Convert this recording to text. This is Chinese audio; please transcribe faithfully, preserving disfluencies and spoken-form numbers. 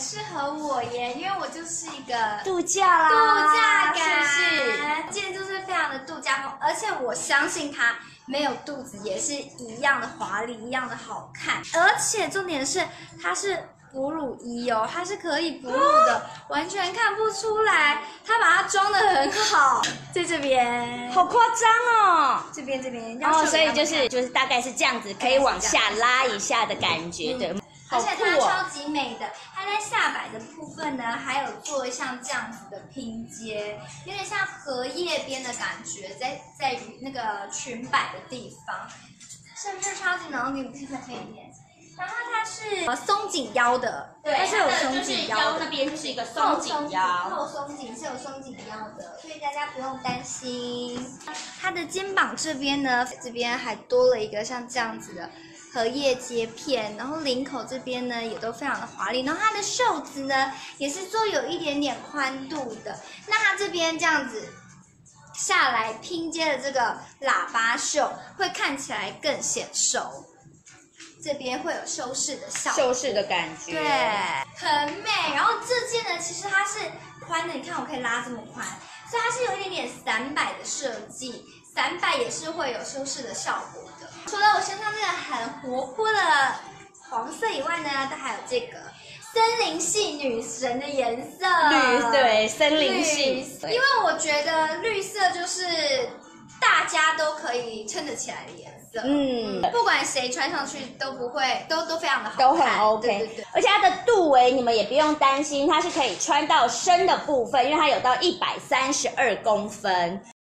适合我耶，因为我就是一个度假啦， 度假感， 是不是？ 今天就是非常的度假风，而且我相信它没有肚子也是一样的华丽，一样的好看，而且重点是它是哺乳衣哦，它是可以哺乳的，哦、完全看不出来，它把它装得很好，在这边， 好夸张哦， 这边这边， 哦，所以就是就是大概是这样子，可以往下拉一下的感觉，对。 嗯而且它超级美的，它在下摆的部分呢，还有做像这样子的拼接，有点像荷叶边的感觉，在在于那个裙摆的地方，是不是超级浓？给你们看这一点。然后它是呃松紧腰的， 对， 它是有松紧腰的， 那边就是一个松紧腰， 后松紧是有松紧腰的，所以大家不用担心。它的肩膀这边呢，这边还多了一个像这样子的荷叶接片，然后领口这边呢也都非常的华丽，然后它的袖子呢也是做有一点点宽度的，那它这边这样子下来拼接的这个喇叭袖会看起来更显瘦。这边会有修饰的效果， 修饰的感觉， 对，很美。然后这件呢，其实它是宽的，你看我可以拉这么宽，所以它是有一点点散摆的设计，散摆也是会有修饰的效果的。除了我身上这个很活泼的黄色以外呢，它还有这个森林系女神的颜色， 绿，对，森林系， 因为我觉得绿色就是大家都可以撑得起来的颜色。嗯，不管谁穿上去都不会，都都非常的好看， 都很 OK。 对对对， 而且它的肚围你们也不用担心，它是可以穿到身的部分，因为它有到一百三十二公分。